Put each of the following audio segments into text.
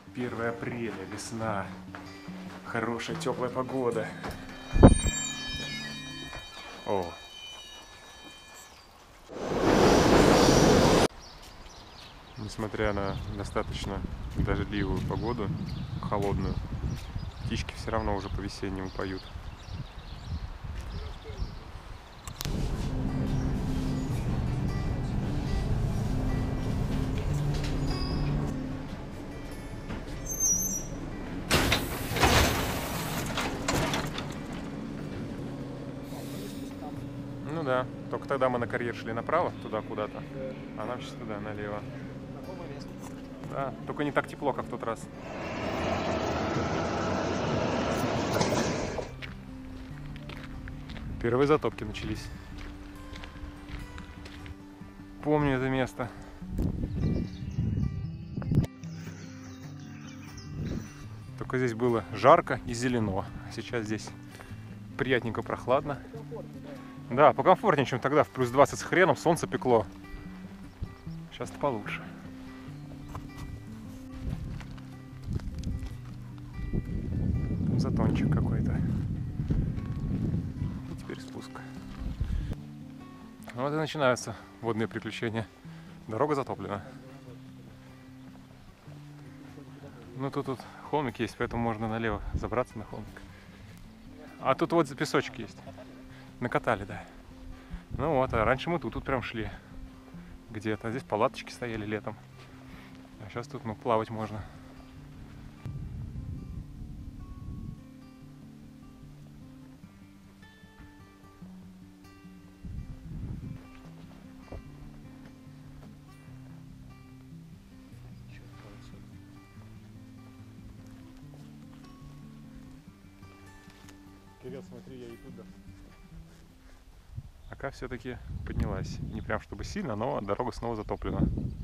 1 апреля, весна. Хорошая теплая погода. О. Несмотря на достаточно дождливую погоду, холодную, птички все равно уже по-весеннему поют. Ну да, только тогда мы на карьер шли направо, туда куда-то, а нам сейчас туда, налево. Да, только не так тепло, как в тот раз. Первые затопки начались. Помню это место. Только здесь было жарко и зелено. А сейчас здесь приятненько прохладно. Да, покомфортнее, чем тогда в плюс 20 с хреном, солнце пекло. Сейчас-то получше. Там затончик какой-то. И теперь спуск. Вот и начинаются водные приключения. Дорога затоплена. Ну тут холмик есть, поэтому можно налево забраться на холмик. А тут вот песочек есть. Накатали, да. Ну вот, а раньше мы тут прям шли. Где-то. Здесь палаточки стояли летом. А сейчас тут, плавать можно. Кирилл, смотри, я и туда. Ака все-таки поднялась. Не прям чтобы сильно, но дорога снова затоплена.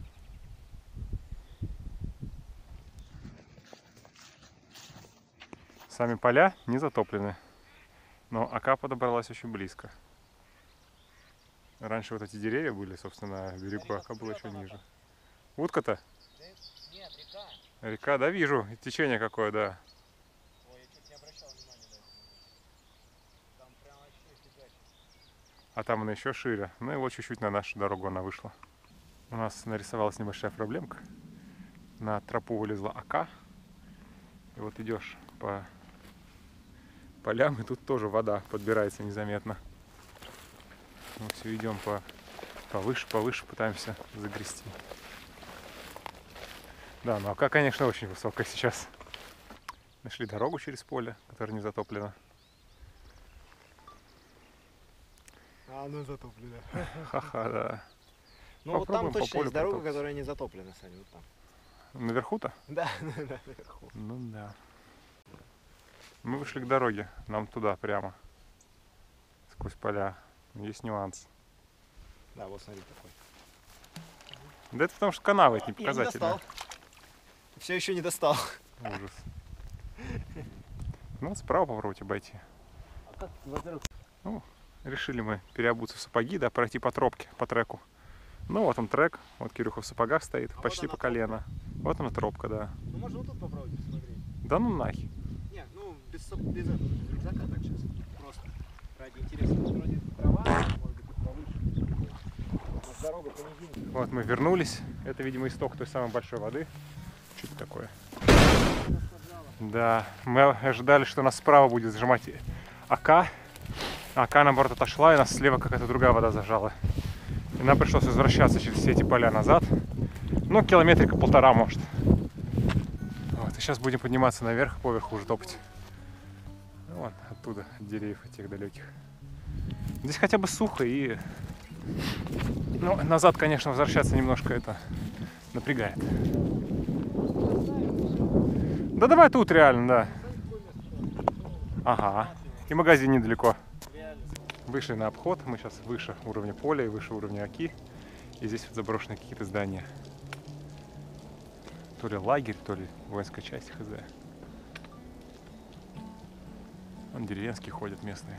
Сами поля не затоплены, но Ака подобралась очень близко. Раньше вот эти деревья были, собственно, на берегу, Ака было еще ниже. Утка-то? Нет, река. Река, да, вижу. Течение какое, да. Ой, я чуть не обращал внимания на это. Там прям вообще фигачит. А там она еще шире. Ну и вот чуть-чуть на нашу дорогу она вышла. У нас нарисовалась небольшая проблемка. На тропу вылезла Ака. И вот идешь по полям, и тут тоже вода подбирается незаметно. Мы все идем повыше, пытаемся загрести. Да, но Ака, конечно, очень высокая сейчас. Нашли дорогу через поле, которая не затоплена. А она затоплена. Ха-ха, да. Ну вот там Попробуем по точно полю есть дорога, протопать. которая не затоплена, Саня, вот там. Наверху-то? Да, наверху. Ну да. Мы вышли к дороге, нам туда прямо. Сквозь поля. Есть нюанс. Да, вот смотри такой. Да это потому что канавы это не Я не показатель. достал. Все еще не достал. Ужас. Ну вот справа попробуйте обойти. А как, во-первых... Ну, решили мы переобуться в сапоги, да, пройти по тропке, по треку. Ну вот он трек, вот Кирюха в сапогах стоит, А почти вот по она колено. Вот она тропка, да. Ну можно вот тут попробовать посмотреть. Да ну нахер. Нет, ну без этого, без рюкзака так сейчас. Просто ради интереса. Тут вроде трава, может быть, тут повыше. У нас дорога по низине. Вот мы вернулись. Это, видимо, исток той самой большой воды. Что это такое? Да, мы ожидали, что нас справа будет зажимать Ака. Ака, наоборот, отошла, и нас слева какая-то другая вода зажала. И нам пришлось возвращаться через все эти поля назад. Ну, километрика 1,5, может. Вот, и сейчас будем подниматься наверх, поверху уже топать. Вот, оттуда, от деревьев этих далеких. Здесь хотя бы сухо и... Ну, назад, конечно, возвращаться немножко это напрягает. Да давай тут реально, да. Ага. И магазин недалеко. Вышли на обход. Мы сейчас выше уровня поля и выше уровня Аки. И здесь вот заброшенные какие-то здания. То ли лагерь, то ли воинская часть, хз. Вон деревенские ходят местные.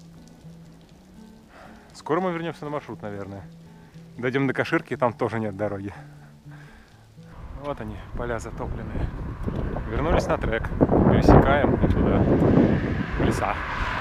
Скоро мы вернемся на маршрут, наверное. Дойдем до Каширки, там тоже нет дороги. Вот они, поля затопленные. Вернулись на трек. Пересекаем и туда, в леса.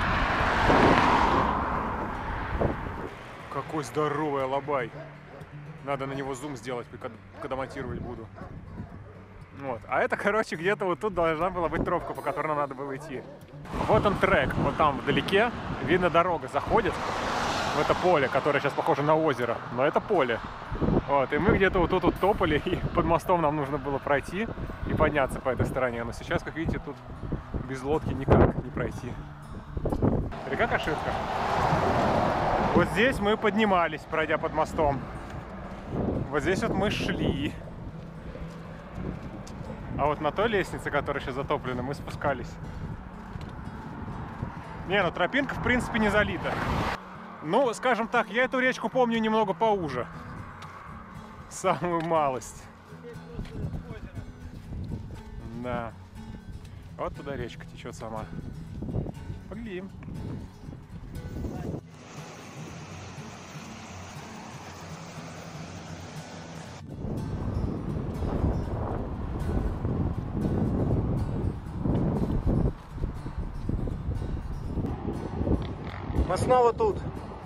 Какой здоровый алабай. Надо на него зум сделать, когда монтировать буду. Вот. А это, короче, где-то вот тут должна была быть тропка, по которой нам надо было идти. Вот он трек. Вот там вдалеке видно, дорога заходит в это поле, которое сейчас похоже на озеро. Но это поле. Вот. И мы где-то вот тут вот топали, и под мостом нам нужно было пройти и подняться по этой стороне. Но сейчас, как видите, тут без лодки никак не пройти. Река Каширка. Вот здесь мы поднимались, пройдя под мостом. Вот здесь вот мы шли. А вот на той лестнице, которая сейчас затоплена, мы спускались. Не, ну тропинка в принципе не залита. Ну, скажем так, я эту речку помню немного поуже. Самую малость. Да. Вот туда речка течет сама. Поглядим. Мы снова тут.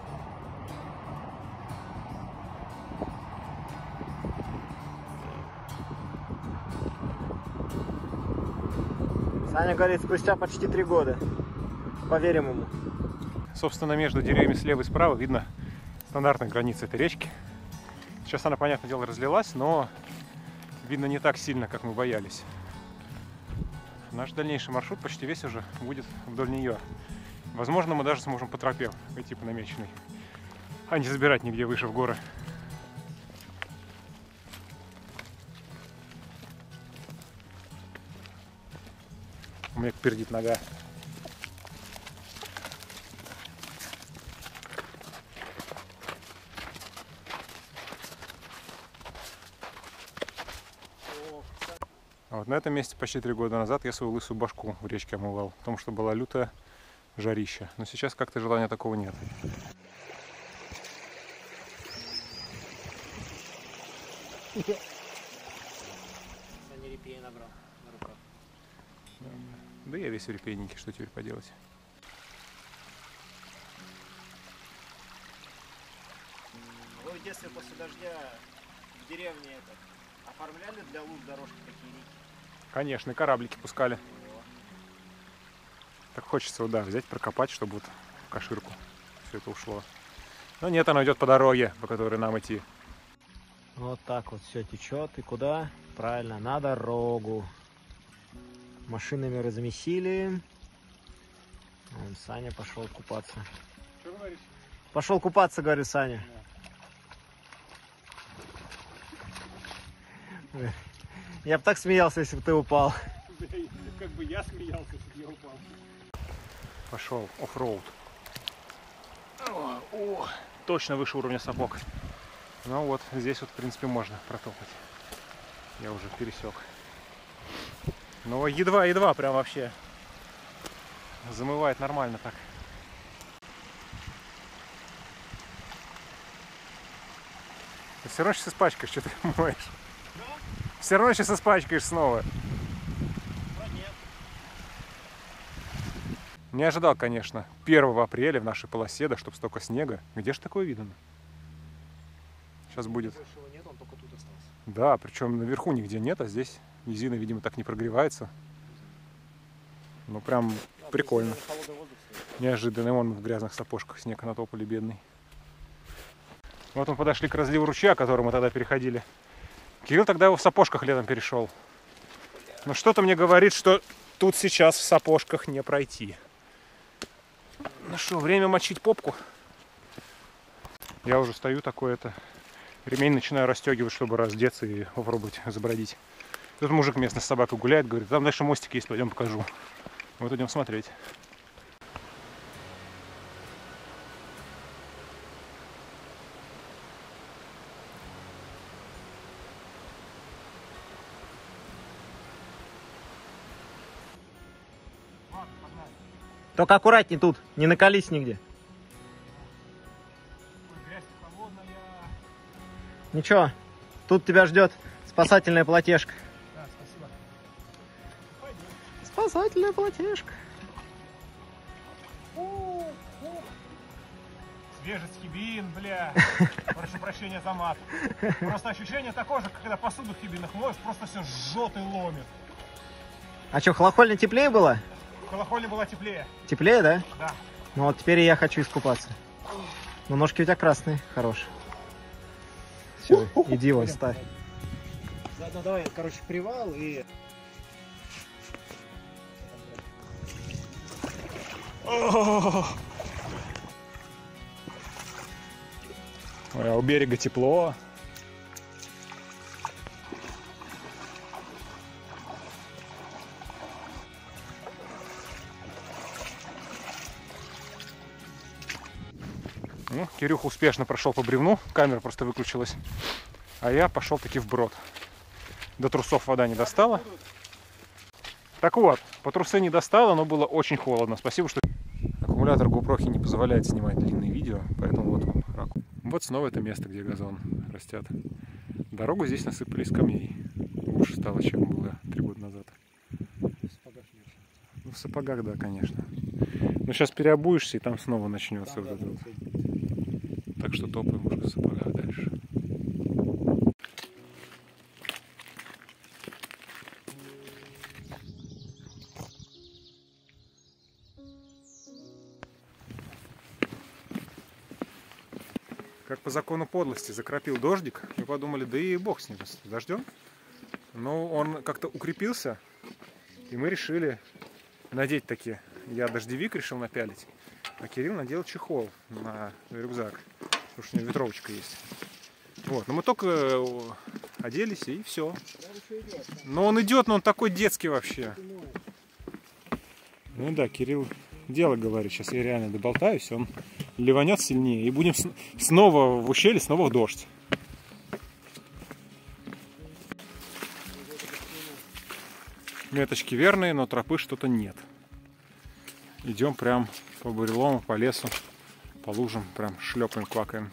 Саня говорит, спустя почти 3 года. Поверим ему. Собственно, между деревьями слева и справа видно стандартная граница этой речки. Сейчас она, понятное дело, разлилась, но видно не так сильно, как мы боялись. Наш дальнейший маршрут почти весь уже будет вдоль нее. Возможно, мы даже сможем по тропе идти по намеченной, а не забирать нигде выше в горы. У меня пердит нога. А вот на этом месте почти 3 года назад я свою лысую башку в речке омывал, потому что была лютая жарища. Но сейчас как-то желания такого нет. Саня репей набрал на руках. Да я весь в репейнике, что теперь поделать. Вы в детстве после дождя в деревне оформляли для луж дорожки такие? Конечно, и кораблики пускали. Так хочется, да, взять, прокопать, чтобы вот в Каширку все это ушло. Но нет, оно идет по дороге, по которой нам идти. Вот так вот все течет. И куда? Правильно, на дорогу. Машинами размесили. Вон Саня пошел купаться. Что говоришь? Пошел купаться, говорит Саня. Я бы так смеялся, если бы ты упал. Как бы я смеялся, если я упал. Пошел оффроуд. О, точно выше уровня сапог. Ну вот, здесь вот, в принципе, можно протопать. Я уже пересек. Но едва-едва прям вообще. Замывает нормально так. Ты все равно сейчас испачкаешь, что ты моешь. Да? Все равно сейчас испачкаешь снова. Не ожидал, конечно, 1 апреля в нашей полосе, да, чтобы столько снега. Где же такое видно? Сейчас будет. Нет, он только тут остался. Да, причем наверху нигде нет, а здесь низина, видимо, так не прогревается. Ну, прям прикольно. Неожиданно. Вон в грязных сапожках снег натопали, бедный. Вот мы подошли к разливу ручья, который мы тогда переходили. Кирилл тогда его в сапожках летом перешел. Но что-то мне говорит, что тут сейчас в сапожках не пройти. Ну что, время мочить попку. Я уже стою такой, ремень начинаю расстегивать, чтобы раздеться и попробовать забродить. Тут мужик местный с собакой гуляет, говорит, там дальше мостик есть, пойдем покажу. Вот идем смотреть. Только аккуратней тут, не накались нигде. Ничего, тут тебя ждет спасательная платежка. Да, спасибо. Спасательная платежка. Свежий хибин, бля. Прошу прощения за мат. Просто ощущение такое же, когда посуду в хибинах моешь, просто все жжет и ломит. А что, в холохольне теплее было? В колокольне была теплее. Теплее, да? Да. Ну вот теперь и я хочу искупаться. Но ножки у тебя красные, хорошие. Все, иди вон, ставь. Заодно давай, короче, привал и... Ой, а у берега тепло. Ну, Кирюха успешно прошел по бревну, камера просто выключилась. А я пошел таки вброд. До трусов вода не достала. Так вот, по трусы не достала, но было очень холодно. Спасибо, что... Аккумулятор GoPro не позволяет снимать длинные видео, поэтому вот он ракурс. Вот снова это место, где газон растет. Дорогу здесь насыпали из камней. Лучше стало, чем было 3 года назад. Ну, в сапогах, да, конечно. Но сейчас переобуешься, и там снова начнется вот это вот. Так что топаем уже в сапогах дальше. Как по закону подлости закропил дождик, мы подумали, да и бог с ним, с дождем. Но он как-то укрепился, и мы решили надеть такие. Я дождевик решил напялить, а Кирилл надел чехол на рюкзак, потому что у него ветровочка есть. Вот, но мы только оделись, и все. Но он идет, но он такой детский вообще. Ну да, Кирилл дело говорит, сейчас я реально доболтаюсь, он ливанет сильнее, и будем снова в ущелье, снова в дождь. Меточки верные, но тропы что-то нет. Идем прям по бурелому, по лесу, по лужам, прям шлепаем, квакаем.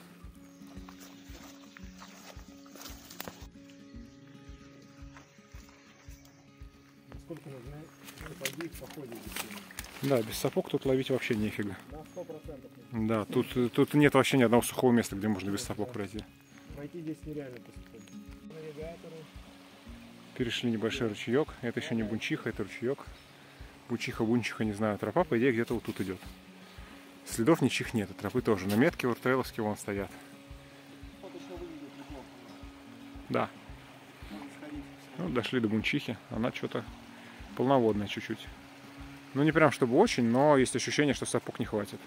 Сколько нужно сапоги в походе? Да, без сапог тут ловить вообще нефига. На 100%. Да, тут нет вообще ни одного сухого места, где можно без сапог пройти. Пройти здесь нереально по навигатору. Перешли небольшой ручеек. Это еще не Бунчиха, это ручеек. Бунчиха, не знаю. Тропа, по идее, где-то вот тут идет. Следов ничьих нет, тропы тоже. На метке уртрейловские вон стоят. Да. Ну, дошли до Бунчихи. Она что-то полноводная чуть-чуть. Ну, не прям чтобы очень, но есть ощущение, что сапог не хватит.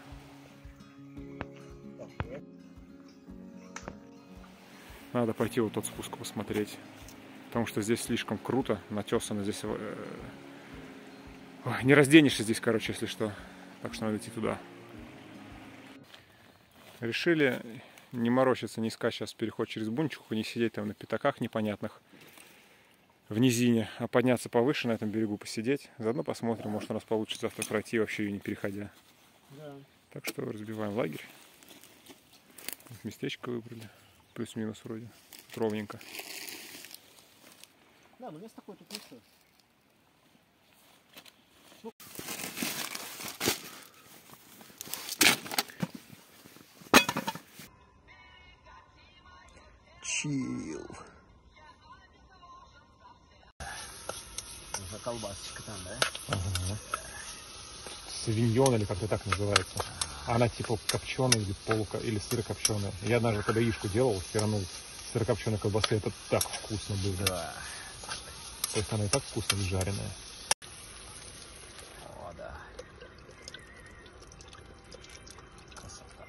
Надо пойти вот тот спуск посмотреть. Потому что здесь слишком круто, натесано здесь. Ой, не разденешься здесь, короче, если что. Так что надо идти туда. Решили не морочиться, не искать сейчас переход через Бунчиху, не сидеть там на пятаках непонятных в низине, а подняться повыше на этом берегу, посидеть. Заодно посмотрим, может у нас получится завтра пройти, вообще ее не переходя. Да. Так что разбиваем лагерь. Местечко выбрали. Плюс-минус вроде. Ровненько. Да, но место такое тут не стоит. Чил. За колбасочка там, да? Ага. Савиньон или как-то так называется. Она типа копченая или или сырокопченая. Я однажды, когда яишку делал, стиранул сырокопченой колбасы, это так вкусно было. Да. То есть она и так вкусно и жареная. О, да. Красота.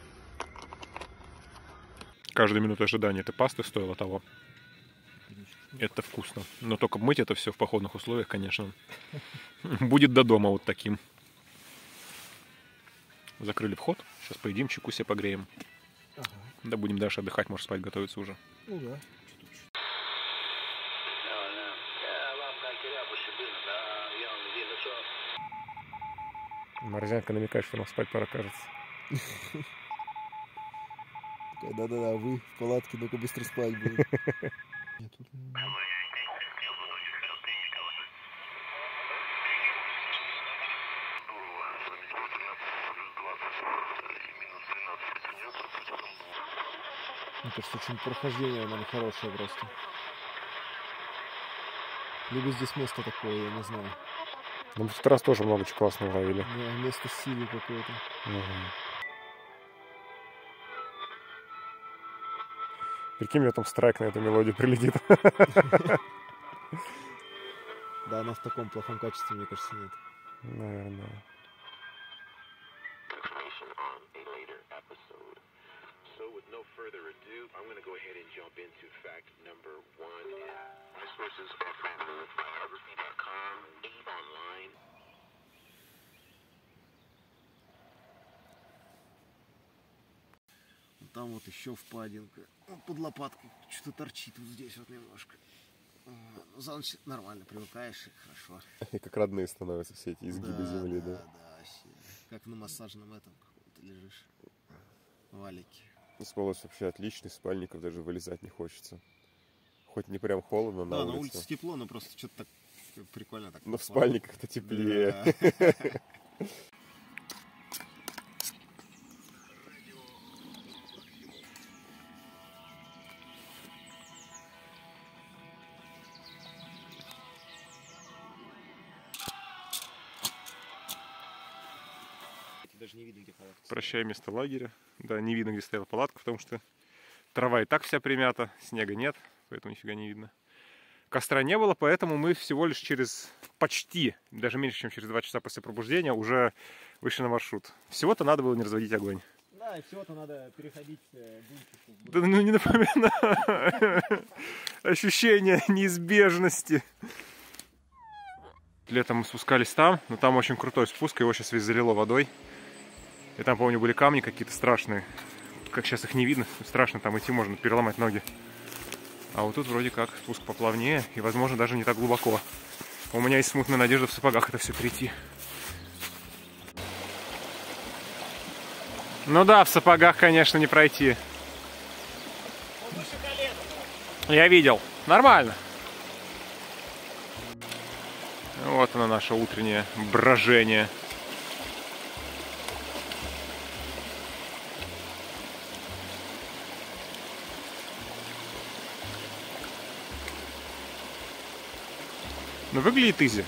Каждая минута ожидания этой пасты стоила того. Это вкусно. Но только мыть это все в походных условиях, конечно, будет до дома вот таким. Закрыли вход. Сейчас поедим, чайку себе погреем. Ага. Да будем дальше отдыхать, может спать готовиться уже. Ну да. Морзянка намекает, что нам спать пора, кажется. Да-да-да, вы в палатке, ну-ка быстро спать будем. Нет, тут... Мне кажется, очень прохождение, наверное, хорошее просто. Либо здесь место такое, я не знаю. Ну, в этот раз тоже много чего классного ловили. Да, место силы какое-то. Прикинь, мне там страйк на эту мелодию прилетит. Да, она в таком плохом качестве, мне кажется, нет. Наверное. Там вот еще впадинка. Вот под лопатку что-то торчит вот здесь вот немножко. Ну, за ночь нормально, привыкаешь, и хорошо. И как родные становятся все эти изгибы земли, да? Да, вообще. Как на массажном этом каком-то лежишь. Валике. Ну, Смолос вообще отличный, спальников даже вылезать не хочется. Хоть не прям холодно на Да, улице. на улице тепло, но просто что-то так прикольно так. Но в спальниках-то теплее. Да. Даже не видно, где палатка. Прощай место лагеря. Да, не видно, где стояла палатка, потому что трава и так вся примята, снега нет, поэтому нифига не видно. Костра не было, поэтому мы всего лишь через почти, даже меньше, чем через 2 часа после пробуждения уже вышли на маршрут. Всего-то надо было не разводить огонь. Да, и всего-то надо переходить бункер. Да ну не напоминаю. Ощущение неизбежности. Летом мы спускались там, но там очень крутой спуск, его сейчас весь залило водой. И там, помню, были камни какие-то страшные. Как сейчас их не видно, страшно там идти, можно переломать ноги. А вот тут вроде как спуск поплавнее и, возможно, даже не так глубоко. У меня есть смутная надежда в сапогах это все прийти. Ну да, в сапогах, конечно, не пройти. Я видел. Нормально. Вот оно, наше утреннее брожение. Ну, выглядит изи.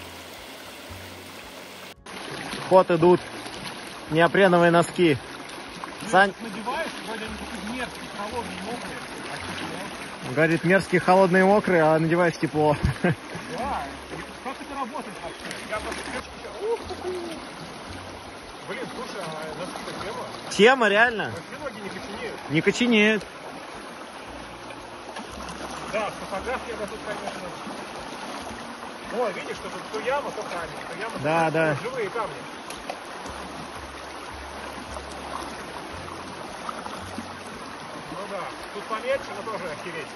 Вот идут неопреновые носки. Сань Надеваешь, вроде они такие мерзкие, холодные, мокрые. говорит, мерзкие, холодные, мокрые, а надеваешь тепло. Да, как это работает вообще? Я просто... Блин, слушай, а насколько тема? Тема, реально? Вообще ноги не коченеют. Не коченеют. Да, в сапогах я бы тут, конечно... Ой, видишь, что тут то яма, то камень. То яма, Да, то да. живые камни. Ну да, тут поменьше, но тоже охереть.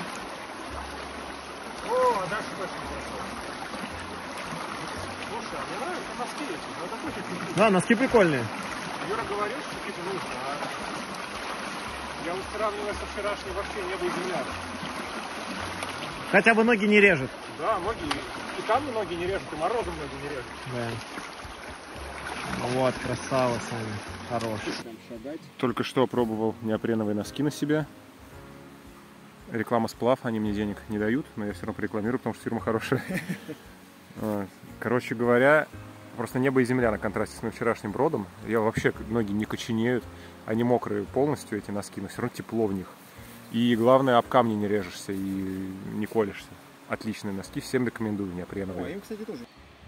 О, а дальше точно хорошо. Слушай, а мне нравятся носки эти. Ну такой чуть-чуть. Да, носки прикольные. Юра говорил, что какие-то нужны, а я вот сравнивая со вчерашней вообще не был земля. Хотя бы ноги не режет. Да, ноги, и камни ноги не режут, и морозом ноги не режут. Да. Вот, красава, Саня. Хорош. Только что пробовал неопреновые носки на себя. Реклама Сплав, они мне денег не дают, но я все равно порекламирую, потому что фирма хорошая. Короче говоря, просто небо и земля на контрасте с моим вчерашним бродом. Я вообще, ноги не коченеют, они мокрые полностью, эти носки, но все равно тепло в них. И главное, об камни не режешься и не колешься. Отличные носки, всем рекомендую, неопреновые. О, им, кстати, тоже.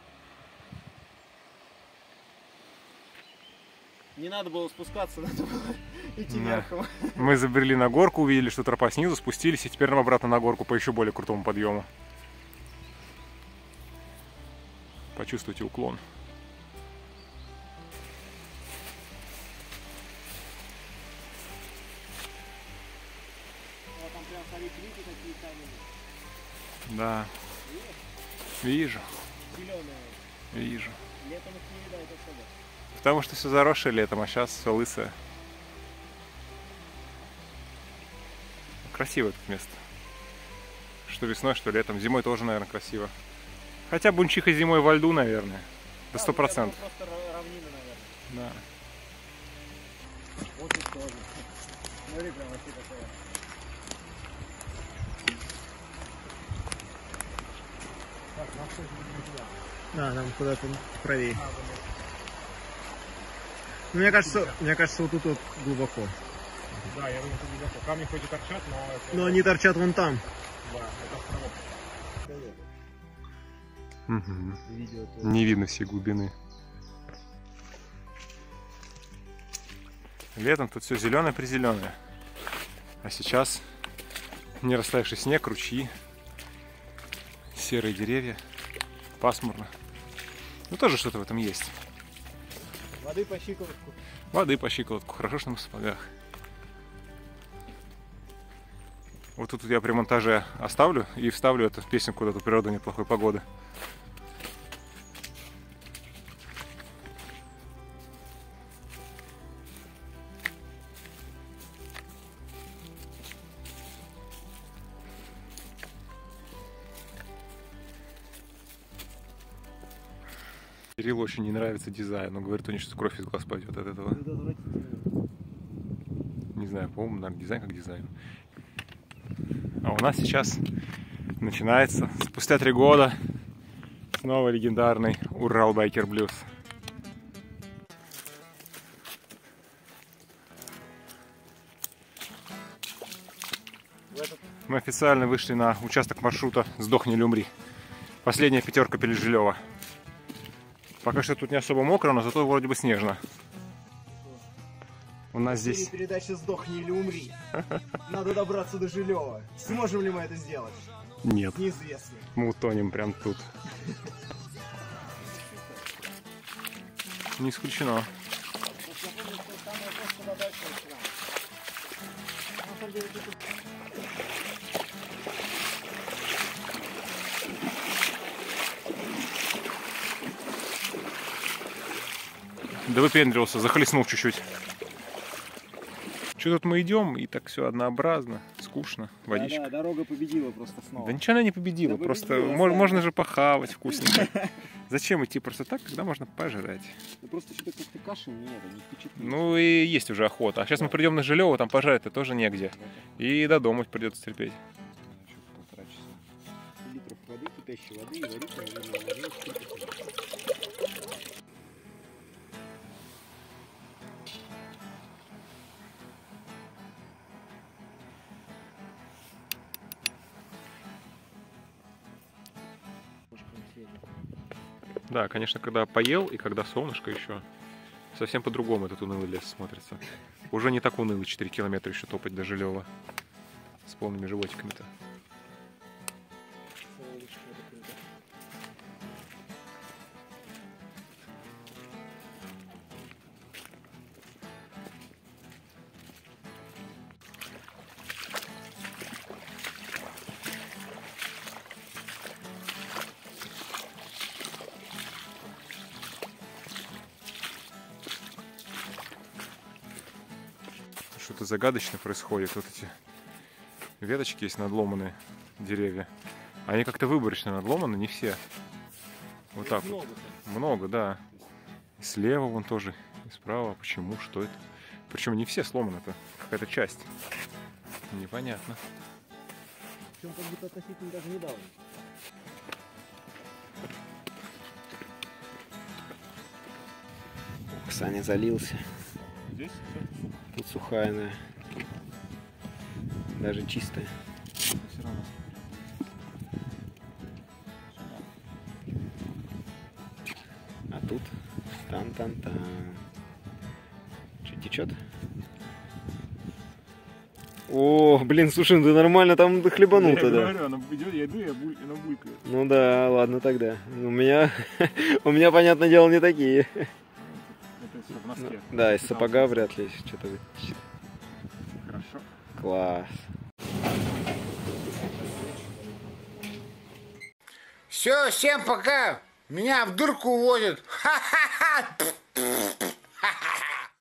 Не надо было спускаться, надо было идти верхом. Мы забрели на горку, увидели, что тропа снизу, спустились, и теперь нам обратно на горку по еще более крутому подъему. Почувствуйте уклон. Там прям, смотри, плиты такие каменные. Да. Вижу. Зеленые. Вижу. Летом их не видать особо. Потому что все заросшее летом, а сейчас все лысое. Красивое это место. что весной, что летом. Зимой тоже, наверное, красиво. Хотя Бунчиха зимой во льду, наверное. До 100%. Просто равнина, наверное. Да. Вот тут тоже. Смотри, прям вообще такое. Так, нам что же туда? Да, нам куда-то правее. Мне кажется, вот тут вот глубоко. Да, я думаю, тут глубоко. Камни хоть и торчат, но... Но они торчат вон там. Да, это островок. Видео Не видно всей глубины. Летом тут все зеленое-призеленое. А сейчас не растаявший снег, ручьи, серые деревья, пасмурно. Ну тоже что-то в этом есть. Воды по щиколотку. Воды по щиколотку, хорошо, что мы в сапогах. Вот тут я при монтаже оставлю и вставлю эту песню куда-то «Природа нет плохой погоды». Кириллу очень не нравится дизайн, он говорит, у него сейчас кровь из глаз пойдет от этого. Не знаю, по-моему, наверное, дизайн как дизайн. А у нас сейчас начинается, спустя 3 года, снова легендарный Урал Байкер Блюз. Мы официально вышли на участок маршрута «Сдохни или умри». Последняя 5 Пережилева. Пока что тут не особо мокро, но зато вроде бы снежно. У нас здесь... Передача «Сдохни или умри». Надо добраться до Жилева. Сможем ли мы это сделать? Нет. Неизвестно. Мы утонем прям тут. Не исключено. Да выпендрился, захлестнул чуть-чуть. Что тут мы идем, и так все однообразно, скучно, водичка. Да, дорога победила просто снова. Да ничего она не победила, Да просто победила, можно же похавать вкусненько. Зачем идти просто так, когда можно пожрать? Ну просто что-то как-то каши нет, не впечатлилось. Ну и есть уже охота. А сейчас мы придем на Жилево, там пожарить-то тоже негде. И до дома придется терпеть. Полтора часа. Литров воды, кипящей воды и варить, наверное, Да, конечно, когда поел и когда солнышко еще, совсем по-другому этот унылый лес смотрится. Уже не так уныло 4 километра еще топать до Жилева с полными животиками-то. Что-то загадочное происходит. Вот эти веточки есть надломанные, деревья. Они как-то выборочно надломаны, не все. Вот так вот. Много, да. И слева вон тоже, и справа. Почему? Что это? Причем не все сломаны, это какая-то часть. Непонятно. Причем как будто относительно даже недавно. Саня залился. Здесь Тут сухая она. Даже чистая. все равно. А тут тан-тан-тан. Что, течет? О, блин, слушай, ты нормально там хлебанул-то, да? Я говорю, она идет, я иду, она булькает. Ну да, ладно тогда. У меня, понятное дело, не такие. Это все в носке. Да, из сапога вряд ли что-то вытечет. Хорошо. Класс. Все, всем пока. Меня в дырку уводят. Ха-ха.